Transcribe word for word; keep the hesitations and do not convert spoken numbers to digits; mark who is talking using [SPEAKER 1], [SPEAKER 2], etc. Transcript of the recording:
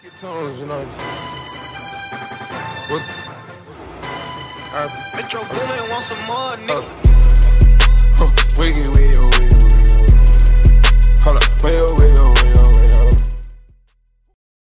[SPEAKER 1] Tones, you know what I'm saying? What's uh, Metro Boomin want some more, nigga. Uh, huh, wiggy, wiggy, wiggy, wiggy.